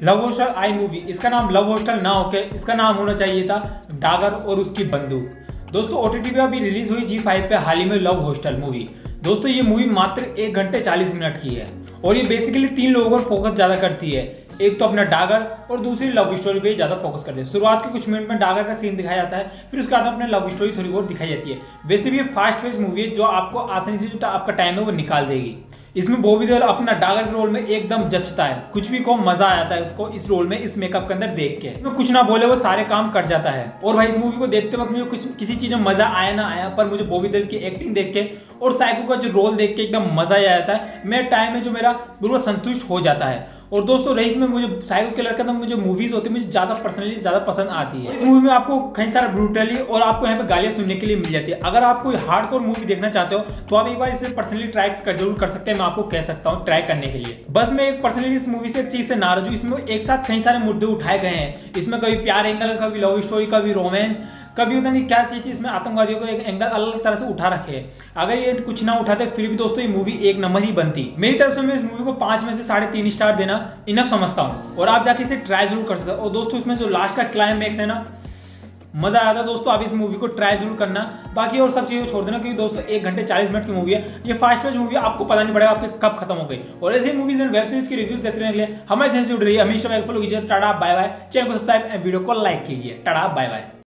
Love hostel I movie, इसका नाम love hostel ना होकर इसका नाम होना चाहिए था डागर और उसकी बंदूक। दोस्तों ओटीटी पे अभी रिलीज हुई G5 पे हाल ही में लव हॉस्टल मूवी। दोस्तों ये मूवी मात्र 1 घंटे 40 मिनट की है और ये बेसिकली 3 लोगों पर फोकस ज़्यादा करती है। एक तो अपना डागर और दूसरी लव स्टोरी पे ज़्यादा फोकस करती है। शुरुआत के कुछ मिनट में डागर का सीन दिखाया जाता है, फिर उसके बाद अपने लव स्टोरी थोड़ी बहुत दिखाई जाती है। वैसे भी ये फास्ट फेज मूवी है जो आपको आसानी से जो आपका टाइम है वो निकाल देगी। इसमें बॉबी देओल अपना डागर के रोल में एकदम जचता है, कुछ भी को मजा आ जाता है उसको इस रोल में, इस मेकअप के अंदर देख के। इसमें कुछ ना बोले वो सारे काम कर जाता है। और भाई इस मूवी को देखते वक्त मुझे किसी चीज में मजा आया ना आया, पर मुझे बॉबी देओल की एक्टिंग देख के और साइको का जो रोल देख के एकदम मजा ही आ जाता है। मेरे टाइम में जो मेरा बिल्कुल संतुष्ट हो जाता है। और दोस्तों रईस में मुझे साइको किलर का मुझे मूवीज होती है मुझे ज्यादा पर्सनली ज्यादा पसंद आती है। इस मूवी में आपको कई सारा ब्रूटली और आपको यहाँ पे गालियां सुनने के लिए मिल जाती है। अगर आप कोई हार्डकोर मूवी देखना चाहते हो तो आप एक बार इसे पर्सनली ट्राई जरूर कर सकते हैं। मैं आपको कह सकता हूँ ट्राई करने के लिए। बस मैं एक पर्सनली इस मूवी से एक चीज से नाराज हूँ, इसमें एक साथ कई सारे मुद्दे उठाए गए हैं। इसमें कभी प्यार एंगल, कभी लव स्टोरी, कभी रोमांस, कभी पता नहीं क्या चीज इसमें आतंकवादियों को एक एंगल अलग तरह से उठा रखे हैं। अगर ये कुछ ना उठाते फिर भी दोस्तों ये मूवी 1 नंबर ही बनती। मेरी तरफ से मैं इस मूवी को 5 में से 3.5 स्टार देना इनफ समझता हूँ और आप जाके इसे ट्राई जरूर कर सकते हो। और दोस्तों इसमें जो लास्ट का क्लाइमैक्स है ना, मजा आया था दोस्तों। आप इस मूवी को ट्राई जरूर करना, बाकी और सब चीजें छोड़ देना, क्योंकि दोस्तों 1 घंटे 40 मिनट की मूवी है। ये फास्ट फेज मूवी है, आपको पता नहीं पड़ेगा आपके कब खत्म हो गई। और ऐसे मूवीज एंड वेब सीरीज की रिव्यूज देखते रहने के लिए हमारे चैनल से जुड़ रही है हमेशा फॉलो कीजिए। टाटा बाय बाय। चैनल को सब्सक्राइब एंड वीडियो को लाइक कीजिए। टाटा बाय बाय।